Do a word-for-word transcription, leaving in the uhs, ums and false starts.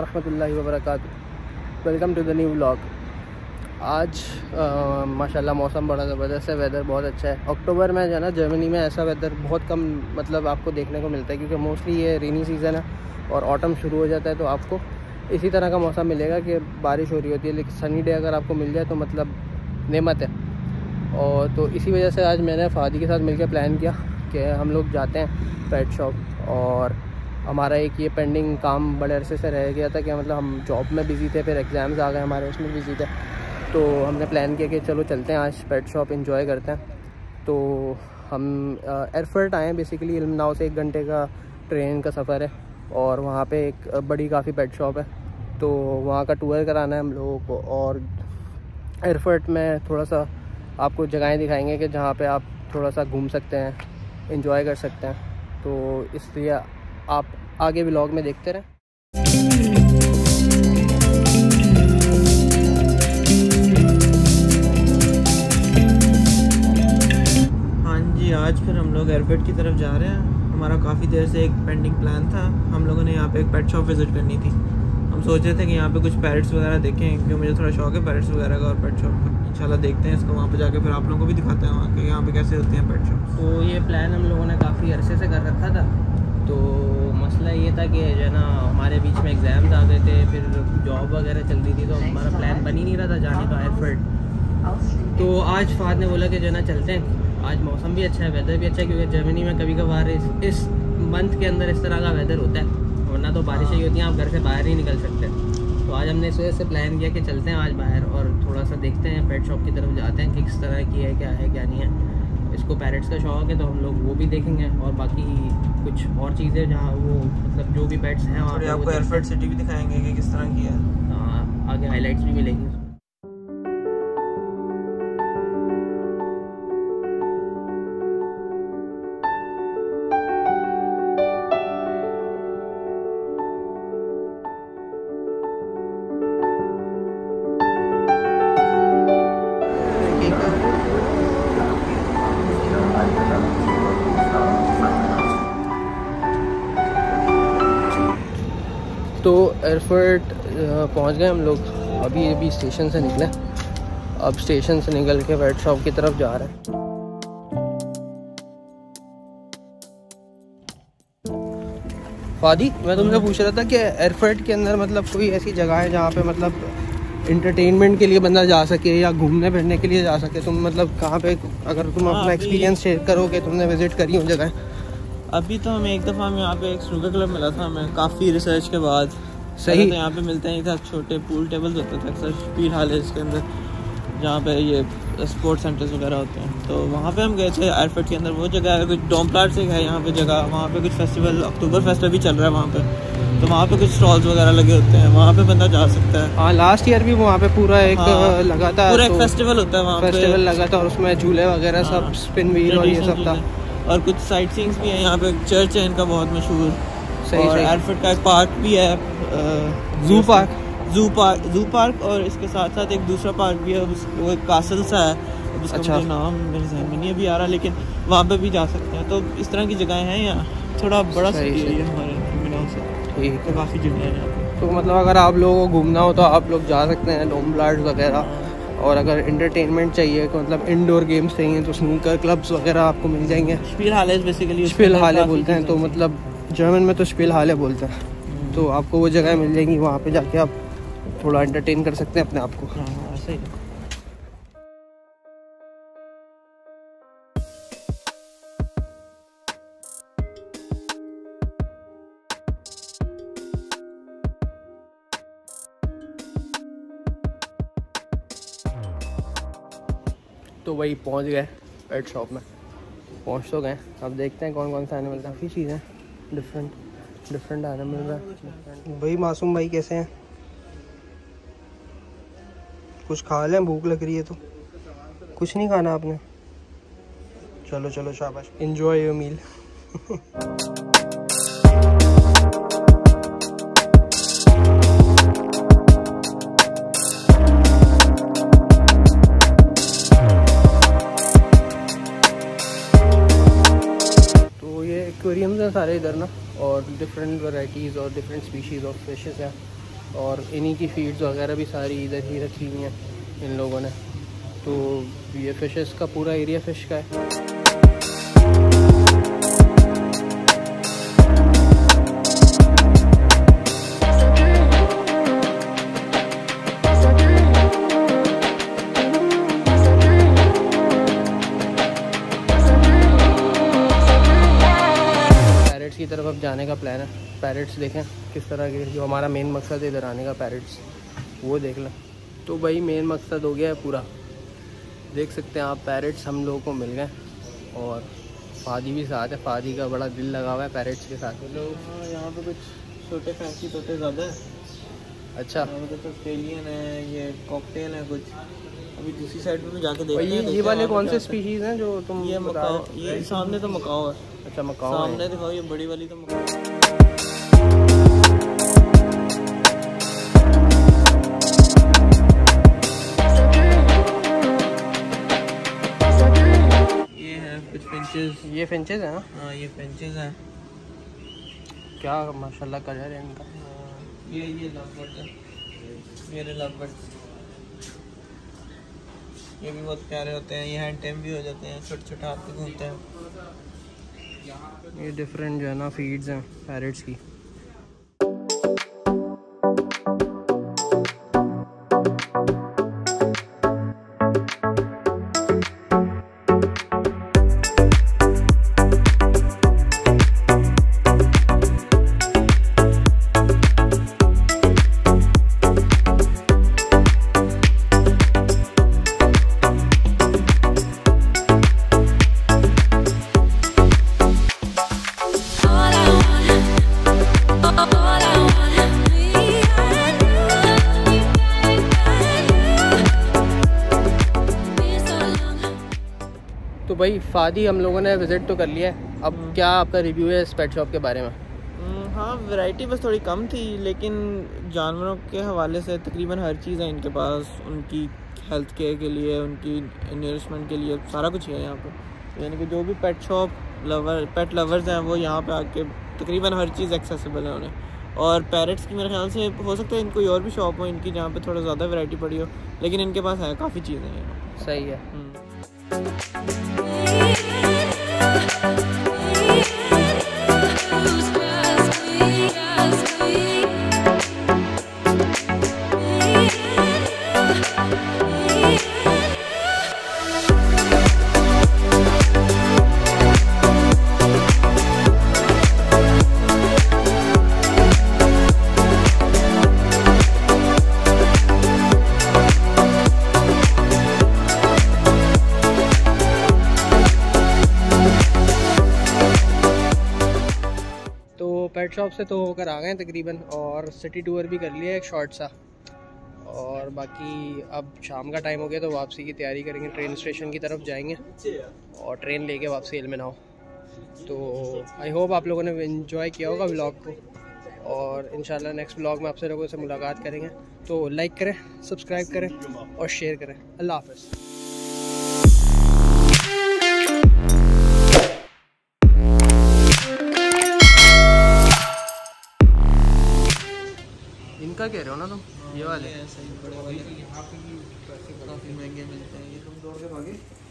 वरहमतुल्लाहि वबरकातुहू। Welcome to the new vlog. आज आ, माशाल्लाह मौसम बड़ा ज़बरदस्त है, वेदर बहुत अच्छा है। अक्टूबर में जो है ना जर्मनी में ऐसा वेदर बहुत कम मतलब आपको देखने को मिलता है, क्योंकि मोस्टली ये रेनी सीज़न है और ऑटम शुरू हो जाता है, तो आपको इसी तरह का मौसम मिलेगा कि बारिश हो रही होती है। लेकिन सनी डे अगर आपको मिल जाए तो मतलब नेमत है। और तो इसी वजह से आज मैंने फ़ादी के साथ मिलकर प्लान किया कि हम लोग जाते हैं पेट शॉप। और हमारा एक ये पेंडिंग काम बड़े अरसे से रह गया था कि मतलब हम जॉब में बिज़ी थे, फिर एग्ज़ाम्स आ गए हमारे, उसमें बिज़ी थे। तो हमने प्लान किया कि चलो चलते हैं आज पेट शॉप एंजॉय करते हैं। तो हम एयरपोर्ट आए हैं, बेसिकली इल्मनाव से एक घंटे का ट्रेन का सफ़र है और वहाँ पे एक बड़ी काफ़ी पेट शॉप है, तो वहाँ का टूर कराना है हम लोगों को। और एयरपोर्ट में थोड़ा सा आपको जगहें दिखाएंगे कि जहाँ पे आप थोड़ा सा घूम सकते हैं, एंजॉय कर सकते हैं। तो इसलिए आप आगे व्लॉग में देखते रहें। हाँ जी, आज फिर हम लोग एयरपोर्ट की तरफ जा रहे हैं। हमारा काफ़ी देर से एक पेंडिंग प्लान था, हम लोगों ने यहाँ पे एक पेट शॉप विज़िट करनी थी। हम सोच रहे थे कि यहाँ पे कुछ पैरट्स वगैरह देखें, क्योंकि मुझे थोड़ा शौक है पैरट्स वगैरह का और पेट शॉप का। इंशाल्लाह देखते हैं इसको, वहाँ पे जाके फिर आप लोगों को भी दिखाते हैं वहाँ के यहाँ पे कैसे होते हैं पेट शॉप। तो ये प्लान हम लोगों ने काफ़ी अरसे से कर रखा था। तो मसला ये था कि जो है ना हमारे बीच में एग्ज़ाम्स आ गए थे, फिर जॉब वगैरह चल रही थी, तो हमारा प्लान बन ही नहीं रहा था जाने का एयरपोर्ट। तो आज फ़ाद ने बोला कि जो है ना चलते हैं। आज मौसम भी अच्छा है, वेदर भी अच्छा है, क्योंकि जर्मनी में कभी कभार इस, इस मंथ के अंदर इस तरह का वेदर होता है, वरना तो बारिशें ही होती हैं, आप घर से बाहर नहीं निकल सकते। तो आज हमने इस वजह से प्लान किया कि चलते हैं आज बाहर और थोड़ा सा देखते हैं, पेट शॉप की तरफ जाते हैं कि किस तरह की है, क्या है क्या नहीं है। इसको पैरट्स का शौक है तो हम लोग वो भी देखेंगे, और बाकी कुछ और चीज़ें जहाँ वो मतलब जो भी पेट्स हैं वहाँ पे आपको एयरपोर्ट सिटी भी दिखाएंगे कि किस तरह की है। हाँ, आगे हाईलाइट्स भी मिलेंगी। तो एयरपोर्ट पहुंच गए हम लोग, अभी अभी स्टेशन से निकले। अब स्टेशन से निकल के पेट शॉप की तरफ जा रहे हैं। फादी, मैं तुमसे पूछ रहा था कि एयरपोर्ट के अंदर मतलब कोई ऐसी जगह है जहाँ पे मतलब इंटरटेनमेंट के लिए बंदा जा सके या घूमने फिरने के लिए जा सके? तुम मतलब कहाँ पे, अगर तुम अपना एक्सपीरियंस शेयर करोगे, तुमने विजिट करी हो जगह? अभी तो हमें एक दफ़ा हमें यहाँ पे एक स्नूकर क्लब मिला था, हमें काफ़ी रिसर्च के बाद। सही, तो यहाँ पे मिलते नहीं था, छोटे पूल टेबल्स होते थे अक्सर स्पीड हाल है इसके अंदर, जहाँ पे ये स्पोर्ट्स सेंटर्स वगैरह होते हैं। तो वहाँ पे हम गए थे एयरपोर्ट के अंदर। वो जगह है कुछ डोमप्लाट से है यहाँ पे जगह, वहाँ पे कुछ फेस्टिवल, अक्टूबर फेस्टिवल भी चल रहा है वहाँ पे, तो वहाँ पे कुछ स्टॉल्स वगैरह लगे होते हैं, वहाँ पे बंदा जा सकता है। हाँ, लास्ट ईयर भी वहाँ पे पूरा एक हाँ, लगा था, पूरा एक फेस्टिवल होता है वहाँ पे, फेस्टिवल लगा था और उसमें झूले वगैरह सब, स्पिन व्हील और ये सब था। और कुछ साइट सीइंग्स भी है यहाँ पे। चर्च है इनका बहुत मशहूर। सही, और एयरपोर्ट का एक पार्क भी है, zoo park zoo park zoo park और इसके साथ साथ एक दूसरा पार्क भी है, वो एक कासल सा है, उसका अच्छा। मुझे नाम मेरे ज़हन में नहीं अभी आ रहा, लेकिन वहाँ पे भी जा सकते हैं। तो इस तरह की जगहें हैं यहाँ, थोड़ा बड़ा सिटी है हमारे मिलान से, ठीक है, काफ़ी जगह है यहाँ पे। तो मतलब अगर आप लोगों को घूमना हो तो आप लोग जा सकते हैं डोमप्लाट वगैरह। और अगर इंटरटेनमेंट चाहिए, मतलब इंडोर गेम्स चाहिए, तो स्नूकर क्लब्स वगैरह आपको मिल जाएंगे। स्पील हाले बेसिकली, स्पील हाले बोलते हैं, तो मतलब जर्मन में तो स्पील हाले बोलते हैं। तो आपको वो जगह मिल जाएंगी, वहाँ पे जाके आप थोड़ा एंटरटेन कर सकते हैं अपने आप को। हाँ, ऐसे ही। तो वही पहुंच गए पेट शॉप में, पहुंच तो गए। अब देखते हैं कौन कौन सा एनिमल, काफ़ी चीज़ें डिफरेंट डिफरेंट एनिमल है। भाई मासूम भाई कैसे हैं? कुछ खा लें, भूख लग रही है। तो कुछ नहीं खाना आपने? चलो चलो शाबाश, एंजॉय योर मील। एक्वेरियम्स हैं सारे इधर ना, और डिफरेंट वैराइटीज़ और डिफरेंट स्पीशीज़ ऑफ फिशेस हैं। और इन्हीं की फीड्स वगैरह भी सारी इधर ही रखी हुई हैं इन लोगों ने। तो ये फ़िशेस का पूरा एरिया फ़िश का है। पैरेट्स की तरफ अब जाने का प्लान है। पैरेट्स देखें किस तरह के, जो हमारा मेन मकसद है इधर आने का, पैरेट्स वो देख लें। तो भाई मेन मकसद हो गया है पूरा, देख सकते हैं आप पैरेट्स हम लोगों को मिल गए और फादी भी साथ है। फादी का बड़ा दिल लगा हुआ है पैरेट्स के साथ। लोग यहाँ पे कुछ छोटे फैंसी तोते ज़्यादा है। अच्छा, ऑस्ट्रेलियन है, ये कॉकटेल है कुछ। अभी दूसरी साइड में जाके देखते ये हैं। ये वाले कौन से स्पीशीज हैं जो तुम ये मकाओ, ये सामने तो मकाओ है। अच्छा मकाओ सामने दिखाओ, ये बड़ी वाली तो मकाओ। ये है कुछ फिंचेस। ये फिंचेस हैं? हाँ ये फिंचेस हैं। क्या माशाल्लाह कलर है इनका। ये ये लवबर्ड है, ये लवबर्ड। ये भी बहुत प्यारे होते हैं। ये हैंड टेम भी हो जाते हैं, छोटे छोटे हाथ पे घूमते हैं। ये डिफरेंट जो है ना फीड्स हैं पैरेट्स की। तो भाई फादी हम लोगों ने विज़िट तो कर लिया है, अब क्या आपका रिव्यू है इस पेट शॉप के बारे में? हाँ वैरायटी बस थोड़ी कम थी, लेकिन जानवरों के हवाले से तकरीबन हर चीज़ है इनके पास। उनकी हेल्थ केयर के लिए, उनकी नरिशमेंट के लिए सारा कुछ है यहाँ पे। यानी कि जो भी pet shop lover pet lovers हैं वो यहाँ पे आके तकरीबन हर चीज़ एक्सेसिबल है उन्हें। और पैरेट्स की मेरे ख्याल से हो सकता है इनको कोई और भी शॉप हो इनकी जहाँ पे थोड़ा ज़्यादा वैरायटी पड़ी हो, लेकिन इनके पास है काफ़ी चीज़ें हैं। सही है। पेट शॉप से तो होकर आ गए तकरीबन, और सिटी टूर भी कर लिया एक शॉर्ट सा। और बाकी अब शाम का टाइम हो गया तो वापसी की तैयारी करेंगे, ट्रेन स्टेशन की तरफ जाएंगे और ट्रेन लेके वापसी एलमेनाओ। तो आई होप आप लोगों ने इन्जॉय किया होगा व्लॉग को, और इंशाल्लाह नेक्स्ट व्लॉग में आपसे लोगों से मुलाकात करेंगे। तो लाइक करें, सब्सक्राइब करें और शेयर करें। अल्लाह हाफ़िज़। इनका कह रहे हो ना तुम? ये वाले सही बड़े वाले यहाँ पे भी काफ़ी महंगे मिलते हैं। ये तुम दौड़ के भागे।